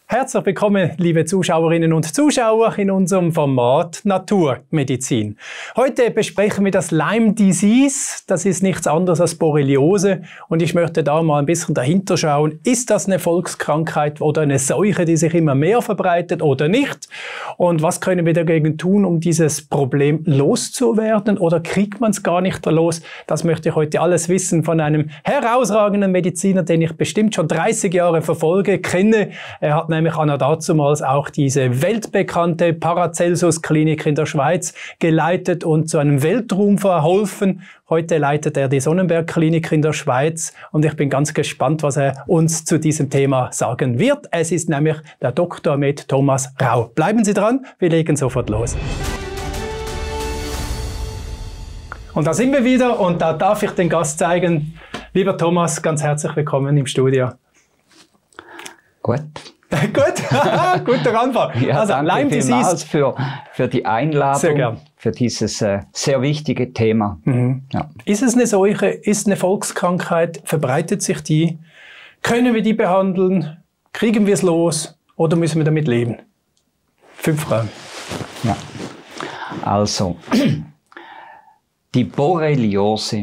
Herzlich willkommen, liebe Zuschauerinnen und Zuschauer, in unserem Format Naturmedizin. Heute besprechen wir das Lyme Disease. Das ist nichts anderes als Borreliose. Und ich möchte da mal ein bisschen dahinter schauen. Ist das eine Volkskrankheit oder eine Seuche, die sich immer mehr verbreitet oder nicht? Und was können wir dagegen tun, um dieses Problem loszuwerden? Oder kriegt man es gar nicht los? Das möchte ich heute alles wissen von einem herausragenden Mediziner, den ich bestimmt schon 30 Jahre verfolge, kenne. Er hat nämlich dazumals auch diese weltbekannte Paracelsus-Klinik in der Schweiz geleitet und zu einem Weltruhm verholfen. Heute leitet er die Sonnenberg-Klinik in der Schweiz und ich bin ganz gespannt, was er uns zu diesem Thema sagen wird. Es ist nämlich der Dr. med. Thomas Rau. Bleiben Sie dran, wir legen sofort los. Und da sind wir wieder und da darf ich den Gast zeigen. Lieber Thomas, ganz herzlich willkommen im Studio. Gut. Gut, guter Anfang. Ja, also danke vielmals für die Einladung, sehr gern, für dieses sehr wichtige Thema. Mhm. Ja. Ist es eine Seuche, ist eine Volkskrankheit, verbreitet sich die? Können wir die behandeln? Kriegen wir es los oder müssen wir damit leben? 5 Fragen. Ja. Also, die Borreliose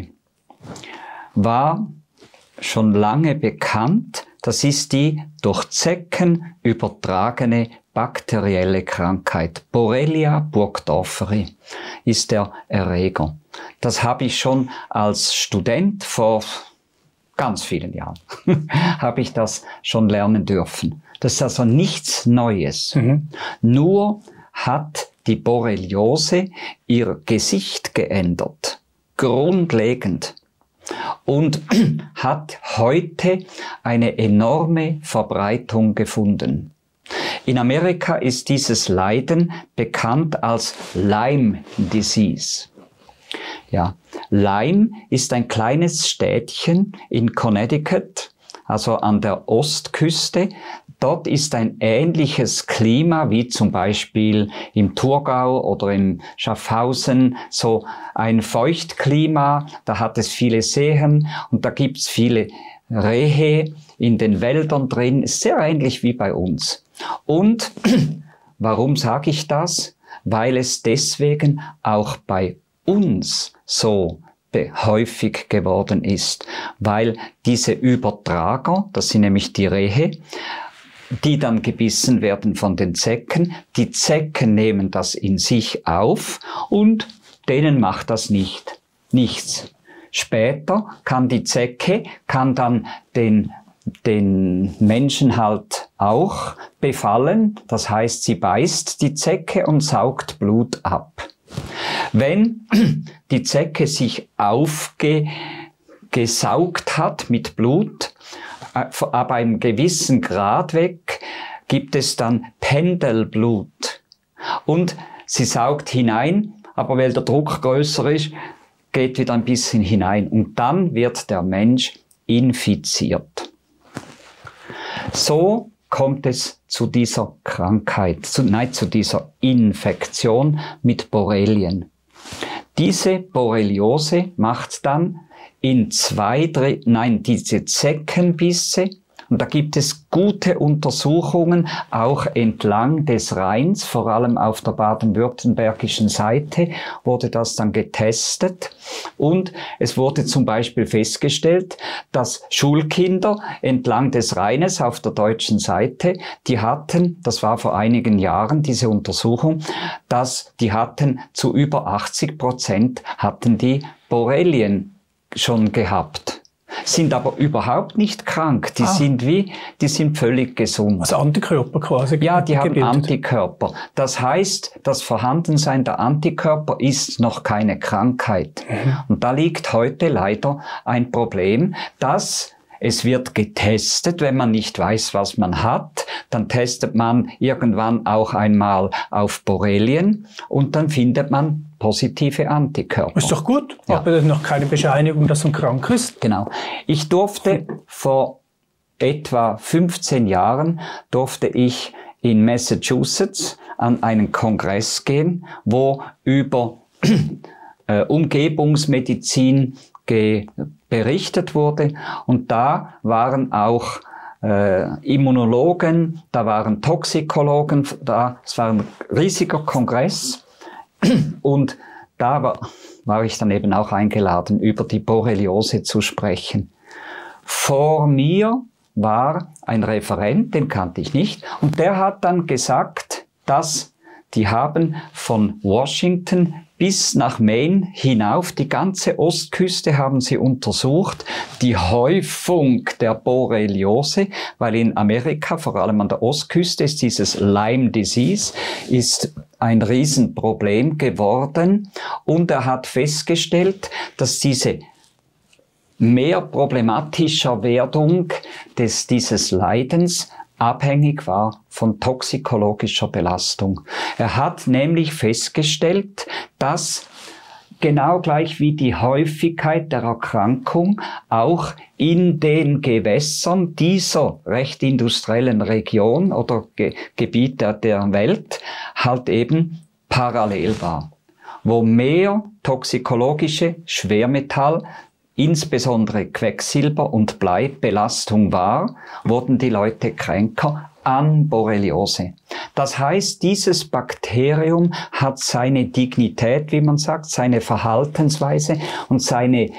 war schon lange bekannt. Das ist die durch Zecken übertragene bakterielle Krankheit. Borrelia burgdorferi ist der Erreger. Das habe ich schon als Student vor ganz vielen Jahren, habe ich das schon lernen dürfen. Das ist also nichts Neues. Mhm. Nur hat die Borreliose ihr Gesicht geändert. Grundlegend. Und hat heute eine enorme Verbreitung gefunden. In Amerika ist dieses Leiden bekannt als Lyme Disease. Ja, Lyme ist ein kleines Städtchen in Connecticut, also an der Ostküste. Dort ist ein ähnliches Klima wie zum Beispiel im Thurgau oder in Schaffhausen, so ein Feuchtklima, da hat es viele Seen und da gibt's viele Rehe in den Wäldern drin, ist sehr ähnlich wie bei uns. Und warum sage ich das? Weil es deswegen auch bei uns so häufig geworden ist, weil diese Übertrager, das sind nämlich die Rehe, die dann gebissen werden von den Zecken. Die Zecken nehmen das in sich auf und denen macht das nichts. Später kann die Zecke, kann dann den Menschen halt auch befallen. Das heißt, sie beißt die Zecke und saugt Blut ab. Wenn die Zecke sich aufgesaugt hat mit Blut, ab einem gewissen Grad weg, gibt es dann Pendelblut. Und sie saugt hinein, aber weil der Druck größer ist, geht wieder ein bisschen hinein. Und dann wird der Mensch infiziert. So kommt es zu dieser Krankheit, zu dieser Infektion mit Borrelien. Diese Borreliose macht dann diese Zeckenbisse, und da gibt es gute Untersuchungen, auch entlang des Rheins, vor allem auf der baden-württembergischen Seite wurde das dann getestet und es wurde zum Beispiel festgestellt, dass Schulkinder entlang des Rheines auf der deutschen Seite, die hatten, das war vor einigen Jahren diese Untersuchung, die hatten zu über 80% hatten die Borrelien schon gehabt, sind aber überhaupt nicht krank. Die sind völlig gesund. Also Antikörper quasi. Ja, die haben Antikörper. Das heißt, das Vorhandensein der Antikörper ist noch keine Krankheit. Mhm. Und da liegt heute leider ein Problem, dass es wird getestet, wenn man nicht weiß, was man hat, dann testet man irgendwann auch einmal auf Borrelien und dann findet man positive Antikörper. Ist doch gut, ja. Aber das ist noch keine Bescheinigung, dass man krank ist. Genau. Ich durfte vor etwa 15 Jahren in Massachusetts an einen Kongress gehen, wo über Umgebungsmedizin berichtet wurde und da waren auch Immunologen, da waren Toxikologen, es war ein riesiger Kongress und da war ich dann eben auch eingeladen, über die Borreliose zu sprechen. Vor mir war ein Referent, den kannte ich nicht, und der hat dann gesagt, dass die haben von Washington bis nach Maine hinauf, die ganze Ostküste haben sie untersucht, die Häufung der Borreliose, weil in Amerika, vor allem an der Ostküste, ist dieses Lyme Disease, ist ein Riesenproblem geworden, und er hat festgestellt, dass diese mehr problematischer Werdung dieses Leidens abhängig war von toxikologischer Belastung. Er hat nämlich festgestellt, dass genau gleich wie die Häufigkeit der Erkrankung auch in den Gewässern dieser recht industriellen Region oder Gebiet der Welt halt eben parallel war, wo mehr toxikologische Schwermetall, insbesondere Quecksilber- und Bleibelastung war, wurden die Leute kränker an Borreliose. Das heißt, dieses Bakterium hat seine Dignität, wie man sagt, seine Verhaltensweise und seine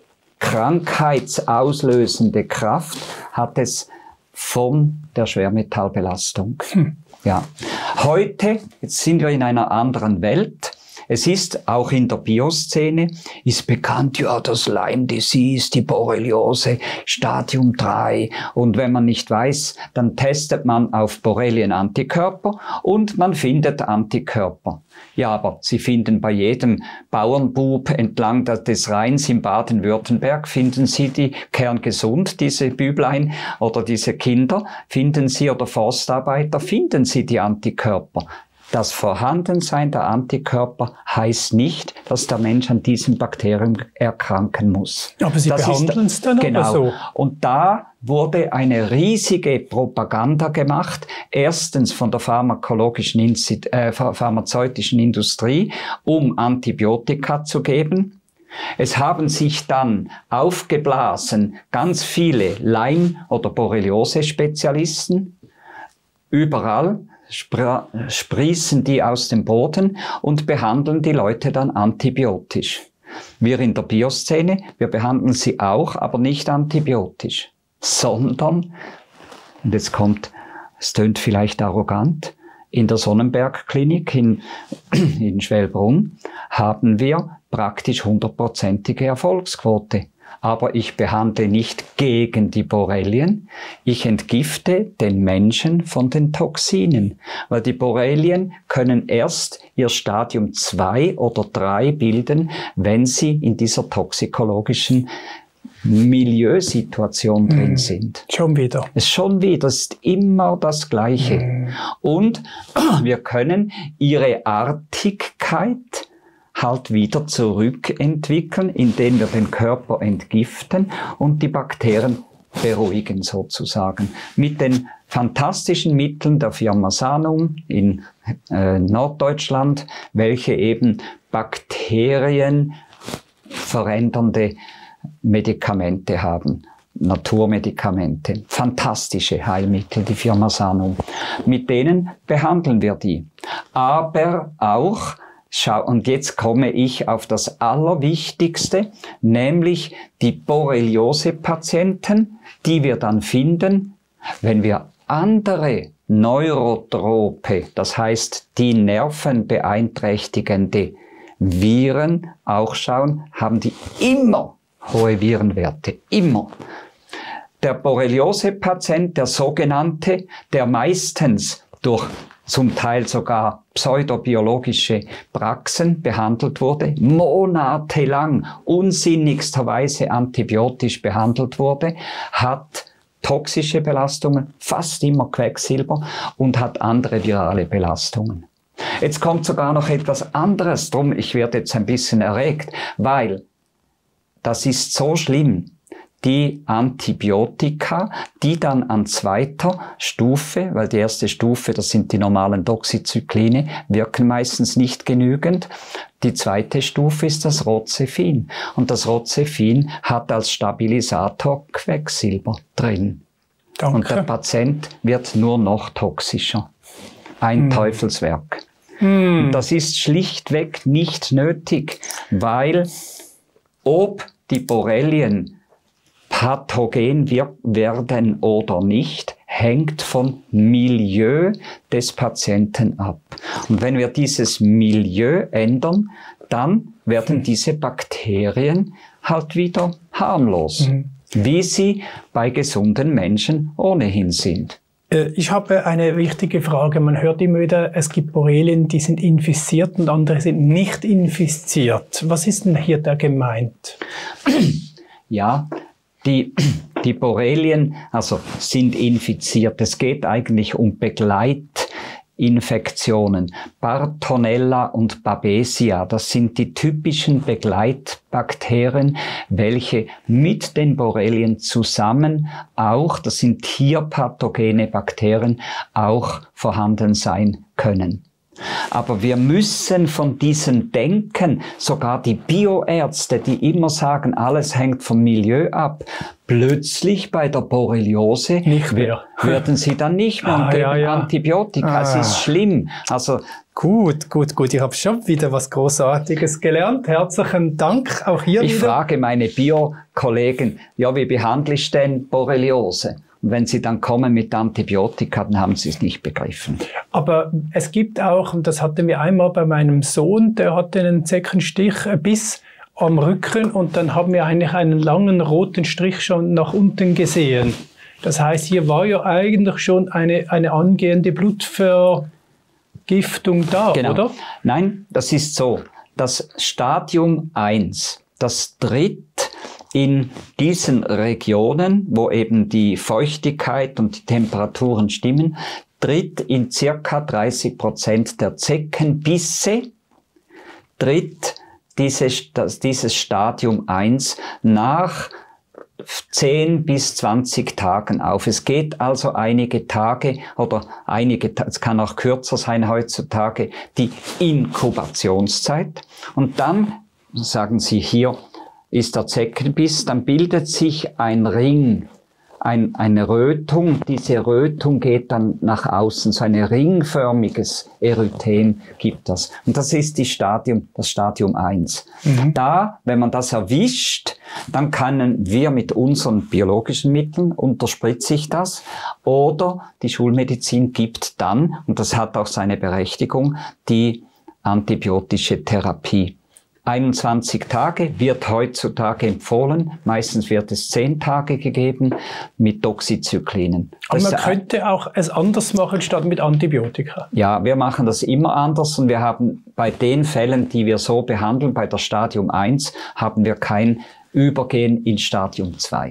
krankheitsauslösende Kraft hat es von der Schwermetallbelastung. Ja. Heute, jetzt sind wir in einer anderen Welt. Es ist auch in der Bioszene, ist bekannt, ja, das Lyme Disease, die Borreliose, Stadium 3. Und wenn man nicht weiß, dann testet man auf Borrelien-Antikörper und man findet Antikörper. Ja, aber Sie finden bei jedem Bauernbub entlang des Rheins in Baden-Württemberg, finden Sie die kerngesund, diese Büblein oder diese Kinder, finden Sie, oder Forstarbeiter, finden Sie die Antikörper. Das Vorhandensein der Antikörper heißt nicht, dass der Mensch an diesem Bakterium erkranken muss. Aber Sie behandeln es dann genau. aber so. Und da wurde eine riesige Propaganda gemacht, erstens von der pharmazeutischen Industrie, um Antibiotika zu geben. Es haben sich dann aufgeblasen ganz viele Lyme- oder Borreliose-Spezialisten überall, sprießen die aus dem Boden und behandeln die Leute dann antibiotisch. Wir in der Bioszene, wir behandeln sie auch, aber nicht antibiotisch, sondern, und jetzt kommt, es tönt vielleicht arrogant, in der Sonnenberg-Klinik in Schwelbrunn haben wir praktisch 100%ige Erfolgsquote. Aber ich behandle nicht gegen die Borrelien, ich entgifte den Menschen von den Toxinen, weil die Borrelien können erst ihr Stadium 2 oder 3 bilden, wenn sie in dieser toxikologischen Milieusituation drin sind. Schon wieder. Es ist immer das Gleiche. Und wir können ihre Artigkeit halt wieder zurückentwickeln, indem wir den Körper entgiften und die Bakterien beruhigen sozusagen. Mit den fantastischen Mitteln der Firma Sanum in Norddeutschland, welche eben bakterienverändernde Medikamente haben. Naturmedikamente, fantastische Heilmittel, die Firma Sanum. Mit denen behandeln wir die. Aber auch, und jetzt komme ich auf das Allerwichtigste, nämlich die Borreliose-Patienten, die wir dann finden, wenn wir andere Neurotrope, das heißt die nervenbeeinträchtigende Viren auch schauen, haben die immer hohe Virenwerte, immer. Der Borreliose-Patient, der sogenannte, der meistens durch zum Teil sogar pseudobiologische Praxen behandelt wurde, monatelang unsinnigsterweise antibiotisch behandelt wurde, hat toxische Belastungen, fast immer Quecksilber, und hat andere virale Belastungen. Jetzt kommt sogar noch etwas anderes, drum ich werde jetzt ein bisschen erregt, weil das ist so schlimm. Die Antibiotika, die dann an zweiter Stufe, weil die erste Stufe, das sind die normalen Doxycycline, wirken meistens nicht genügend. Die zweite Stufe ist das Rocefin. Und das Rocefin hat als Stabilisator Quecksilber drin. Danke. Und der Patient wird nur noch toxischer. Ein Teufelswerk. Und das ist schlichtweg nicht nötig, weil ob die Borrelien pathogen werden oder nicht, hängt vom Milieu des Patienten ab. Und wenn wir dieses Milieu ändern, dann werden diese Bakterien halt wieder harmlos, wie sie bei gesunden Menschen ohnehin sind. Ich habe eine wichtige Frage. Man hört immer wieder, es gibt Borrelien, die sind infiziert und andere sind nicht infiziert. Was ist denn hier da gemeint? Ja, die Borrelien sind infiziert. Es geht eigentlich um Begleitinfektionen. Bartonella und Babesia, das sind die typischen Begleitbakterien, welche mit den Borrelien zusammen auch, das sind tierpathogene Bakterien, auch vorhanden sein können. Aber wir müssen von diesen Denken, sogar die Bioärzte, die immer sagen, alles hängt vom Milieu ab, plötzlich bei der Borreliose nicht mehr. Werden sie dann nicht mehr und geben Antibiotika. Es ist schlimm. Also Gut. Ich habe schon wieder was Großartiges gelernt. Herzlichen Dank auch hier ich wieder. Frage meine Bio-Kollegen, ja, wie behandle ich denn Borreliose? Und wenn sie dann kommen mit Antibiotika, dann haben sie es nicht begriffen. Aber es gibt auch, und das hatten wir einmal bei meinem Sohn, der hatte einen Zeckenstich bis am Rücken und dann haben wir eigentlich einen langen roten Strich schon nach unten gesehen. Das heißt, hier war ja eigentlich schon eine angehende Blutvergiftung da, genau. Oder? Nein, das ist so. Das Stadium 1, das tritt in diesen Regionen, wo eben die Feuchtigkeit und die Temperaturen stimmen, tritt in circa 30% der Zeckenbisse, tritt dieses Stadium 1 nach 10 bis 20 Tagen auf. Es geht also einige Tage oder es kann auch kürzer sein heutzutage, die Inkubationszeit. Und dann, sagen Sie hier, ist der Zeckenbiss, dann bildet sich ein Ring, eine Rötung. Diese Rötung geht dann nach außen, so ein ringförmiges Erythem gibt das. Und das ist das Stadium 1. Da, wenn man das erwischt, dann können wir mit unseren biologischen Mitteln, unterspritze ich das, oder die Schulmedizin gibt dann, und das hat auch seine Berechtigung, die antibiotische Therapie. 21 Tage wird heutzutage empfohlen. Meistens wird es 10 Tage gegeben mit Doxycyclinen. Aber man könnte auch es anders machen statt mit Antibiotika. Ja, wir machen das immer anders und wir haben bei den Fällen, die wir so behandeln, bei der Stadium 1, haben wir kein Übergehen in Stadium 2.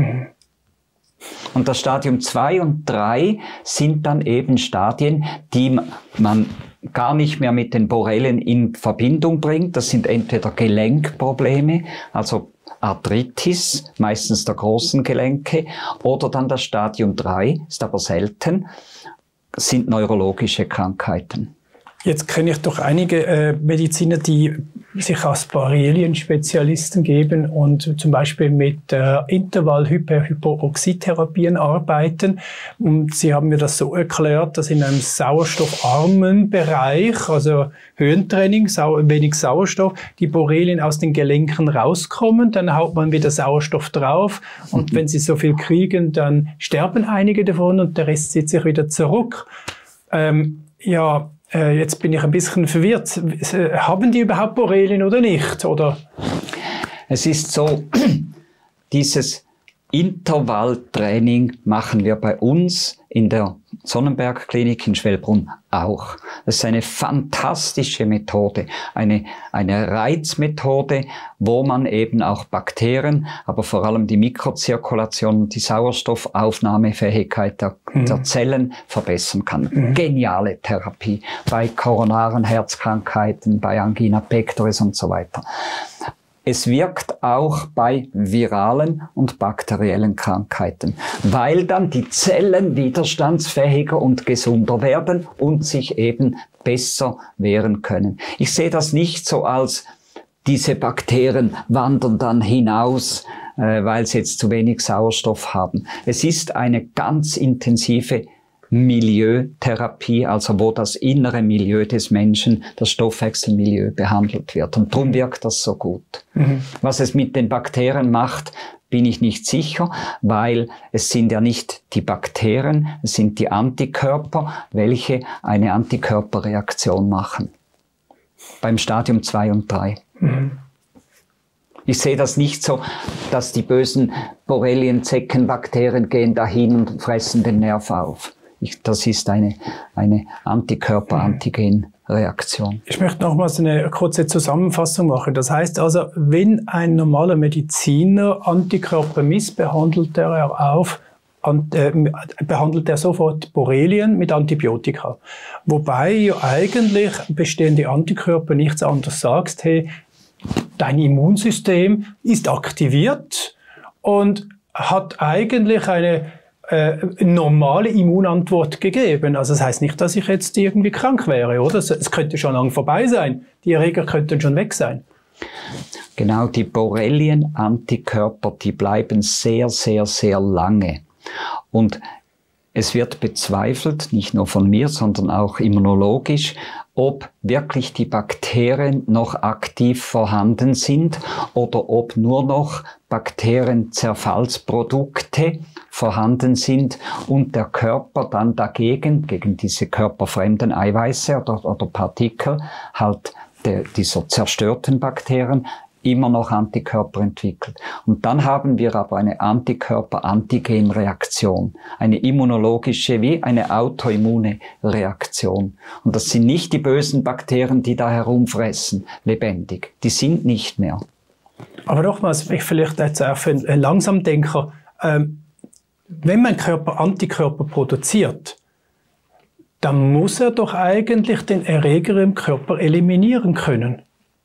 Und das Stadium 2 und 3 sind dann eben Stadien, die man gar nicht mehr mit den Borrelien in Verbindung bringt. Das sind entweder Gelenkprobleme, also Arthritis, meistens der großen Gelenke, oder dann das Stadium 3, ist aber selten, sind neurologische Krankheiten. Jetzt kenne ich doch einige Mediziner, die sich als Borrelien-Spezialisten geben und zum Beispiel mit Intervall-Hyperoxidtherapien arbeiten. Und sie haben mir das so erklärt, dass in einem sauerstoffarmen Bereich, also Höhentraining, wenig Sauerstoff, die Borrelien aus den Gelenken rauskommen. Dann haut man wieder Sauerstoff drauf. Und wenn sie so viel kriegen, dann sterben einige davon und der Rest zieht sich wieder zurück. Jetzt bin ich ein bisschen verwirrt. Haben die überhaupt Borrelien oder nicht? Oder? Es ist so, dieses Intervalltraining machen wir bei uns in der Sonnenberg-Klinik in Schwelbrunn auch. Das ist eine fantastische Methode, eine Reizmethode, wo man eben auch Bakterien, aber vor allem die Mikrozirkulation und die Sauerstoffaufnahmefähigkeit der Zellen verbessern kann. Geniale Therapie bei koronaren Herzkrankheiten, bei Angina pectoris und so weiter. Es wirkt auch bei viralen und bakteriellen Krankheiten, weil dann die Zellen widerstandsfähiger und gesunder werden und sich eben besser wehren können. Ich sehe das nicht so als, diese Bakterien wandern dann hinaus weil sie jetzt zu wenig Sauerstoff haben. Es ist eine ganz intensive Milieutherapie, also wo das innere Milieu des Menschen, das Stoffwechselmilieu, behandelt wird. Und darum wirkt das so gut. Was es mit den Bakterien macht, bin ich nicht sicher, weil es sind ja nicht die Bakterien, es sind die Antikörper, welche eine Antikörperreaktion machen. Beim Stadium 2 und 3. Ich sehe das nicht so, dass die bösen Borrelien-Zeckenbakterien gehen dahin und fressen den Nerv auf. Das ist eine Antikörper-Antigen-Reaktion. Ich möchte nochmals eine kurze Zusammenfassung machen. Das heißt also, wenn ein normaler Mediziner Antikörper missbehandelt, behandelt er sofort Borrelien mit Antibiotika. Wobei ja eigentlich bestehende Antikörper nichts anderes sagst, hey, dein Immunsystem ist aktiviert und hat eigentlich eine normale Immunantwort gegeben. Also das heißt nicht, dass ich jetzt irgendwie krank wäre, oder? Es könnte schon lange vorbei sein. Die Erreger könnten schon weg sein. Genau, die Borrelien-Antikörper, die bleiben sehr, sehr, sehr lange. Und es wird bezweifelt, nicht nur von mir, sondern auch immunologisch, ob wirklich die Bakterien noch aktiv vorhanden sind oder ob nur noch Bakterienzerfallsprodukte vorhanden sind und der Körper dann dagegen, gegen diese körperfremden Eiweiße oder Partikel, halt dieser zerstörten Bakterien, immer noch Antikörper entwickelt. Und dann haben wir aber eine Antikörper-Antigen-Reaktion, eine immunologische wie eine autoimmune Reaktion. Und das sind nicht die bösen Bakterien, die da herumfressen, lebendig. Die sind nicht mehr. Aber nochmals, ich vielleicht jetzt auch für einen Langsamdenker, wenn mein Körper Antikörper produziert, dann muss er doch eigentlich den Erreger im Körper eliminieren können.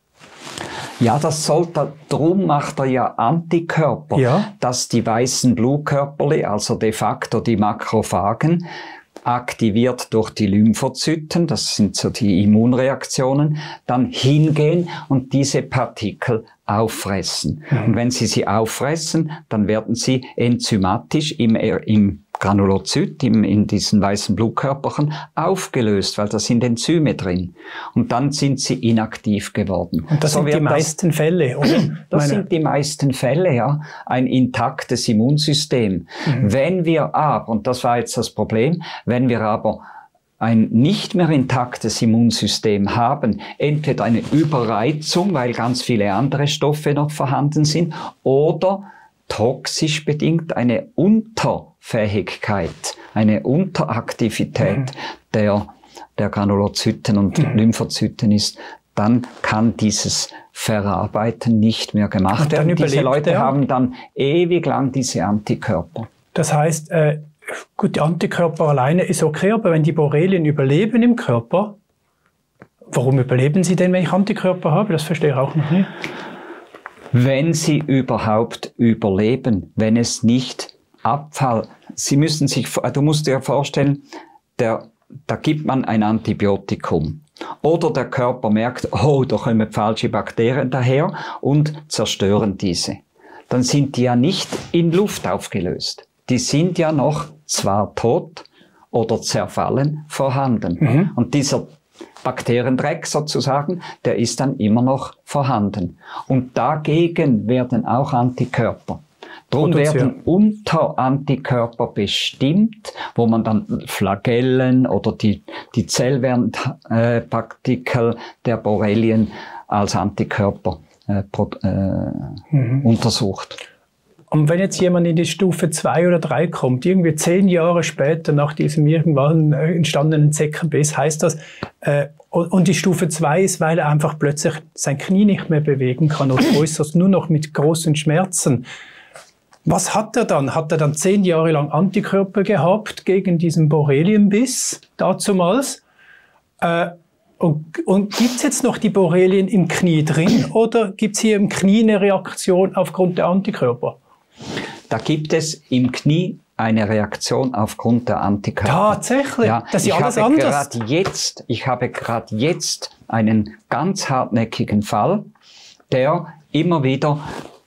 Ja, darum macht er ja Antikörper, ja, dass die weißen Blutkörperli, also de facto die Makrophagen, aktiviert durch die Lymphozyten, das sind so die Immunreaktionen, dann hingehen und diese Partikel auffressen. Und wenn sie auffressen, dann werden sie enzymatisch im Granulozyt, in diesen weißen Blutkörperchen, aufgelöst, weil da sind Enzyme drin. Und dann sind sie inaktiv geworden. Und das sind die meisten Fälle, oder? Das sind die meisten Fälle, ja. Ein intaktes Immunsystem. Wenn wir aber, und das war jetzt das Problem, wenn wir aber ein nicht mehr intaktes Immunsystem haben, entweder eine Überreizung, weil ganz viele andere Stoffe noch vorhanden sind, oder toxisch bedingt eine Unterfähigkeit, eine Unteraktivität der Granulozyten und Lymphozyten ist, dann kann dieses Verarbeiten nicht mehr gemacht werden. Diese Leute haben dann ewig lang diese Antikörper. Das heißt, gut, die Antikörper alleine ist okay, aber wenn die Borrelien überleben im Körper, warum überleben sie denn, wenn ich Antikörper habe? Das verstehe ich auch noch nicht. Wenn sie überhaupt überleben, wenn es nicht Abfall, du musst dir vorstellen, da gibt man ein Antibiotikum. Oder der Körper merkt, oh, da kommen falsche Bakterien daher und zerstören diese. Dann sind die ja nicht in Luft aufgelöst. Die sind ja noch zwar tot oder zerfallen vorhanden. Und dieser Bakteriendreck sozusagen, der ist dann immer noch vorhanden. Und dagegen werden auch Antikörper. Darum werden Unterantikörper bestimmt, wo man dann Flagellen oder die Zellwandpartikel der Borrelien als Antikörper untersucht. Und wenn jetzt jemand in die Stufe 2 oder 3 kommt, irgendwie 10 Jahre später nach diesem irgendwann entstandenen Zeckenbiss, heißt das, und die Stufe 2 ist, weil er einfach plötzlich sein Knie nicht mehr bewegen kann oder äußerst nur noch mit großen Schmerzen. Was hat er dann? Hat er dann 10 Jahre lang Antikörper gehabt gegen diesen Borrelienbiss dazumals? Und gibt es jetzt noch die Borrelien im Knie drin oder gibt es hier im Knie eine Reaktion aufgrund der Antikörper? Da gibt es im Knie eine Reaktion aufgrund der Antikörper. Tatsächlich? Ja, das ist ja alles anders. Ich habe gerade jetzt einen ganz hartnäckigen Fall, der immer wieder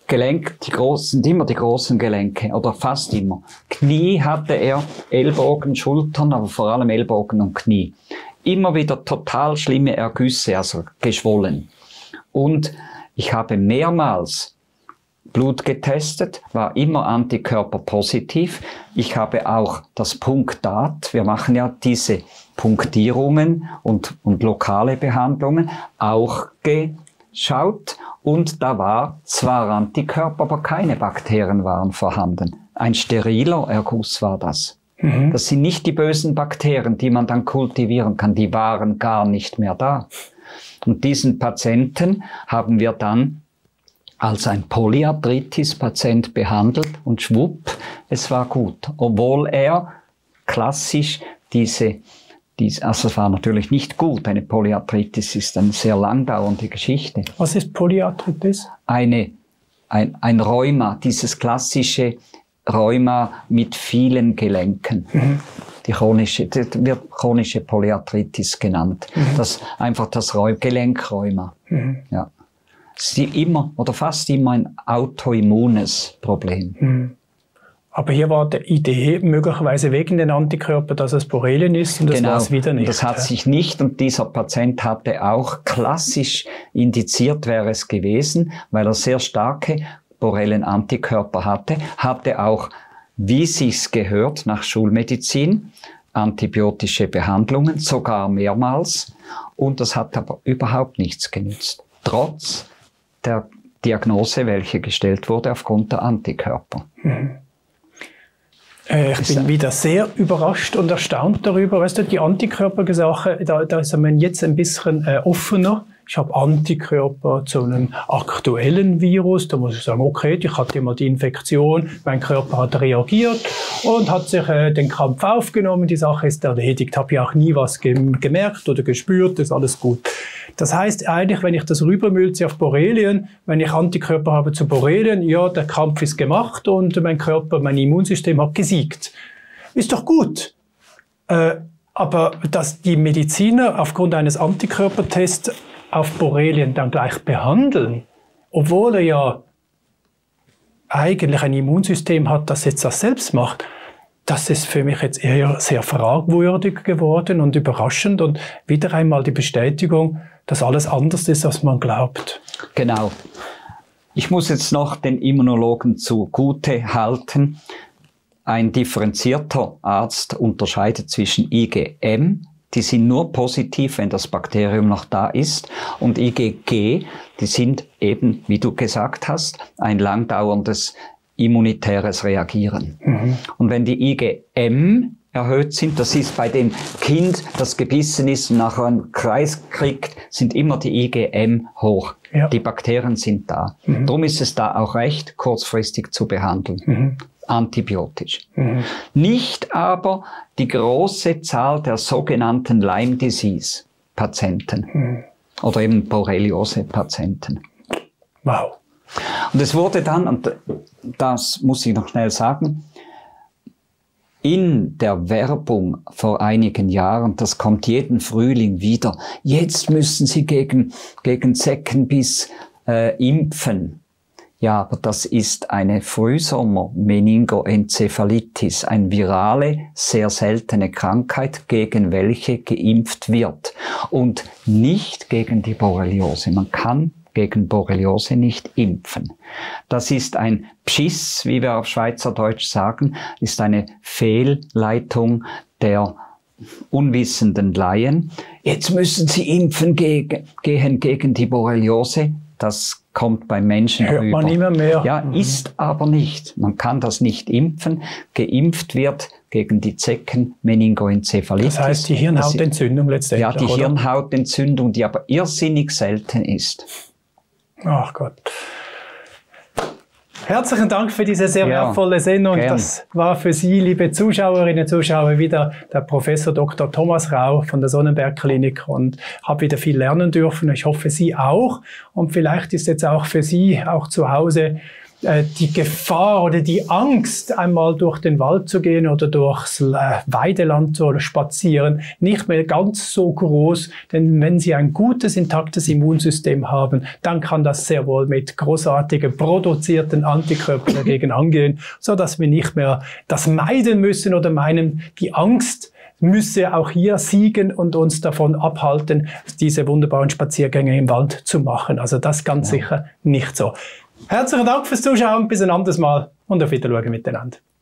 Gelenk, sind immer die großen Gelenke, oder fast immer. Knie hatte er, Ellbogen, Schultern, aber vor allem Ellbogen und Knie. Immer wieder total schlimme Ergüsse, also geschwollen. Und ich habe mehrmals Blut getestet, war immer antikörperpositiv. Ich habe auch das Punktat, wir machen ja diese Punktierungen und lokale Behandlungen, auch geschaut. Und da war zwar Antikörper, aber keine Bakterien waren vorhanden. Ein steriler Erguss war das. Das sind nicht die bösen Bakterien, die man dann kultivieren kann, die waren gar nicht mehr da. Und diesen Patienten haben wir dann als ein Polyarthritis-Patient behandelt und schwupp, es war gut. Obwohl er klassisch also es war natürlich nicht gut. Eine Polyarthritis ist eine sehr langdauernde Geschichte. Was ist Polyarthritis? Ein Rheuma, dieses klassische Rheuma mit vielen Gelenken. Das wird chronische Polyarthritis genannt. Einfach das Gelenkrheuma. Ja. Es ist immer oder fast immer ein autoimmunes Problem. Aber hier war die Idee möglicherweise wegen den Antikörpern, dass es Borrelien ist und das war es wieder nicht. Das hat sich nicht, und dieser Patient hatte auch klassisch indiziert, wäre es gewesen, weil er sehr starke Borrelien-Antikörper hatte auch, wie sich's gehört, nach Schulmedizin, antibiotische Behandlungen, sogar mehrmals, und das hat aber überhaupt nichts genützt. Trotz der Diagnose, welche gestellt wurde aufgrund der Antikörper. Ich bin wieder sehr überrascht und erstaunt darüber. Weißt du, die Antikörpersache, da ist man jetzt ein bisschen offener. Ich habe Antikörper zu einem aktuellen Virus. Da muss ich sagen, okay, ich hatte mal die Infektion, mein Körper hat reagiert und hat sich den Kampf aufgenommen. Die Sache ist erledigt. Habe ja auch nie was gemerkt oder gespürt, ist alles gut. Das heißt eigentlich, wenn ich das rübermülze auf Borrelien, wenn ich Antikörper habe zu Borrelien, ja, der Kampf ist gemacht und mein Körper, mein Immunsystem hat gesiegt. Ist doch gut. Aber dass die Mediziner aufgrund eines Antikörpertests auf Borrelien dann gleich behandeln, obwohl er ja eigentlich ein Immunsystem hat, das jetzt das selbst macht, das ist für mich jetzt eher sehr fragwürdig geworden und überraschend und wieder einmal die Bestätigung, dass alles anders ist, als man glaubt. Genau. Ich muss jetzt noch den Immunologen zugute halten. Ein differenzierter Arzt unterscheidet zwischen IgM, die sind nur positiv, wenn das Bakterium noch da ist, und IgG, die sind eben, wie du gesagt hast, ein langdauerndes immunitäres Reagieren. Und wenn die IgM erhöht sind, das ist bei dem Kind, das gebissen ist und nachher einen Kreis kriegt, sind immer die IgM hoch. Ja. Die Bakterien sind da. Darum ist es da auch recht kurzfristig zu behandeln. Antibiotisch. Nicht aber die große Zahl der sogenannten Lyme Disease Patienten oder eben Borreliose-Patienten. Wow. Und es wurde dann, und das muss ich noch schnell sagen, in der Werbung vor einigen Jahren, das kommt jeden Frühling wieder, jetzt müssen Sie gegen Zeckenbiss impfen. Ja, aber das ist eine Frühsommer-Meningoenzephalitis, eine virale, sehr seltene Krankheit, gegen welche geimpft wird. Und nicht gegen die Borreliose. Man kann gegen Borreliose nicht impfen. Das ist ein Pschiss, wie wir auf Schweizerdeutsch sagen, ist eine Fehlleitung der unwissenden Laien. Jetzt müssen Sie impfen gehen gegen die Borreliose. Das kommt beim Menschen hört rüber. Man immer mehr. Ja, ist aber nicht. Man kann das nicht impfen. Geimpft wird gegen die Zecken-Meningoenzephalitis. Das heißt die Hirnhautentzündung letztendlich, ja, die Hirnhautentzündung, die aber irrsinnig selten ist. Ach Gott. Herzlichen Dank für diese sehr wertvolle Sendung. Gern. Das war für Sie, liebe Zuschauerinnen und Zuschauer, wieder der Professor Dr. Thomas Rau von der Sonnenberg Klinik und habe wieder viel lernen dürfen. Ich hoffe, Sie auch. Und vielleicht ist jetzt auch für Sie, auch zu Hause, die Gefahr oder die Angst, einmal durch den Wald zu gehen oder durchs Weideland zu spazieren, nicht mehr ganz so groß. Denn wenn Sie ein gutes, intaktes Immunsystem haben, dann kann das sehr wohl mit großartigen produzierten Antikörpern dagegen angehen, so dass wir nicht mehr das meiden müssen oder meinen, die Angst müsse auch hier siegen und uns davon abhalten, diese wunderbaren Spaziergänge im Wald zu machen. Also das ganz sicher nicht so. Herzlichen Dank fürs Zuschauen, bis ein anderes Mal und auf Wiedersehen miteinander.